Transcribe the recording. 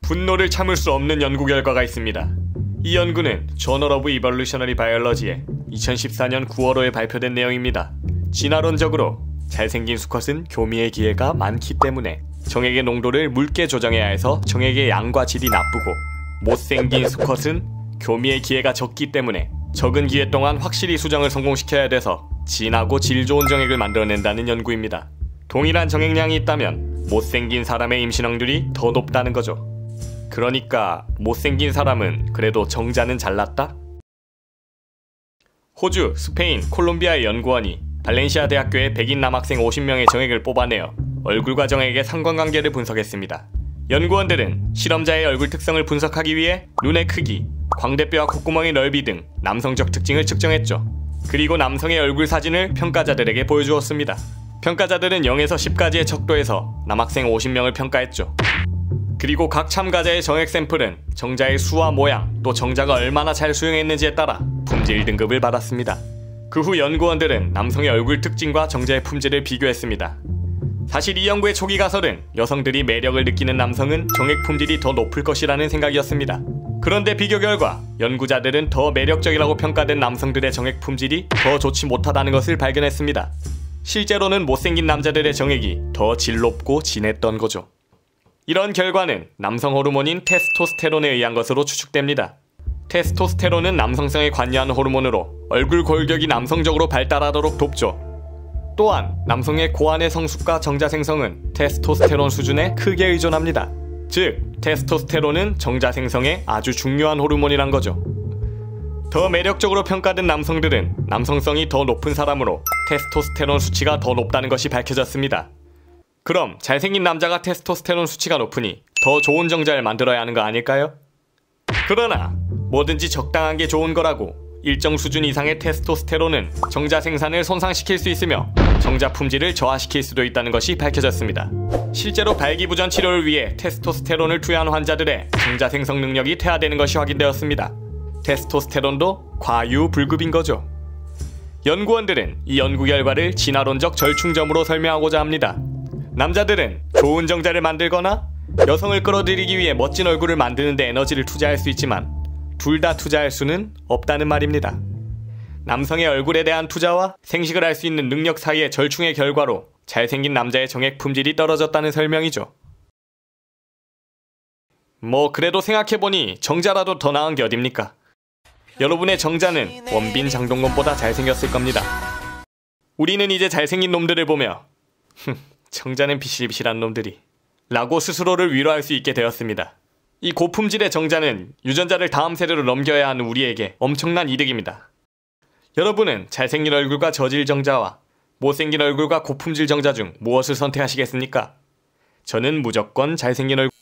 분노를 참을 수 없는 연구 결과가 있습니다. 이 연구는 저널 오브 이볼루셔너리 바이올러지에 2014년 9월호에 발표된 내용입니다. 진화론적으로 잘생긴 수컷은 교미의 기회가 많기 때문에 정액의 농도를 묽게 조정해야 해서 정액의 양과 질이 나쁘고, 못생긴 수컷은 교미의 기회가 적기 때문에 적은 기회 동안 확실히 수정을 성공시켜야 돼서 진하고 질 좋은 정액을 만들어낸다는 연구입니다. 동일한 정액량이 있다면 못생긴 사람의 임신 확률이 더 높다는 거죠. 그러니까 못생긴 사람은 그래도 정자는 잘났다? 호주, 스페인, 콜롬비아의 연구원이 발렌시아 대학교의 백인 남학생 50명의 정액을 뽑아내어 얼굴과 정액의 상관관계를 분석했습니다. 연구원들은 실험자의 얼굴 특성을 분석하기 위해 눈의 크기, 광대뼈와 콧구멍의 넓이 등 남성적 특징을 측정했죠. 그리고 남성의 얼굴 사진을 평가자들에게 보여주었습니다. 평가자들은 0에서 10까지의 척도에서 남학생 50명을 평가했죠. 그리고 각 참가자의 정액 샘플은 정자의 수와 모양, 또 정자가 얼마나 잘 수용했는지에 따라 품질 등급을 받았습니다. 그 후 연구원들은 남성의 얼굴 특징과 정자의 품질을 비교했습니다. 사실 이 연구의 초기 가설은 여성들이 매력을 느끼는 남성은 정액 품질이 더 높을 것이라는 생각이었습니다. 그런데 비교 결과 연구자들은 더 매력적이라고 평가된 남성들의 정액 품질이 더 좋지 못하다는 것을 발견했습니다. 실제로는 못생긴 남자들의 정액이 더 질 높고 진했던 거죠. 이런 결과는 남성 호르몬인 테스토스테론에 의한 것으로 추측됩니다. 테스토스테론은 남성성에 관여하는 호르몬으로 얼굴 골격이 남성적으로 발달하도록 돕죠. 또한 남성의 고안의 성숙과 정자 생성은 테스토스테론 수준에 크게 의존합니다. 즉, 테스토스테론은 정자 생성에 아주 중요한 호르몬이란 거죠. 더 매력적으로 평가된 남성들은 남성성이 더 높은 사람으로 테스토스테론 수치가 더 높다는 것이 밝혀졌습니다. 그럼 잘생긴 남자가 테스토스테론 수치가 높으니 더 좋은 정자를 만들어야 하는 거 아닐까요? 그러나 뭐든지 적당한 게 좋은 거라고, 일정 수준 이상의 테스토스테론은 정자 생산을 손상시킬 수 있으며 정자 품질을 저하시킬 수도 있다는 것이 밝혀졌습니다. 실제로 발기부전 치료를 위해 테스토스테론을 투여한 환자들의 정자 생성 능력이 퇴화되는 것이 확인되었습니다. 테스토스테론도 과유불급인 거죠. 연구원들은 이 연구 결과를 진화론적 절충점으로 설명하고자 합니다. 남자들은 좋은 정자를 만들거나 여성을 끌어들이기 위해 멋진 얼굴을 만드는 데 에너지를 투자할 수 있지만 둘 다 투자할 수는 없다는 말입니다. 남성의 얼굴에 대한 투자와 생식을 할 수 있는 능력 사이의 절충의 결과로 잘생긴 남자의 정액 품질이 떨어졌다는 설명이죠. 뭐 그래도 생각해보니 정자라도 더 나은 게 어딥니까? 여러분의 정자는 원빈 장동건보다 잘생겼을 겁니다. 우리는 이제 잘생긴 놈들을 보며 정자는 비실비실한 놈들이 라고 스스로를 위로할 수 있게 되었습니다. 이 고품질의 정자는 유전자를 다음 세대로 넘겨야 하는 우리에게 엄청난 이득입니다. 여러분은 잘생긴 얼굴과 저질 정자와 못생긴 얼굴과 고품질 정자 중 무엇을 선택하시겠습니까? 저는 무조건 잘생긴 얼굴